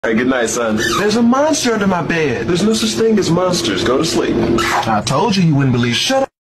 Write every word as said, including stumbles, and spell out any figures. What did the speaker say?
Hey, good night, son. There's a monster under my bed. There's no such thing as monsters. Go to sleep. I told you you wouldn't believe. Shut up.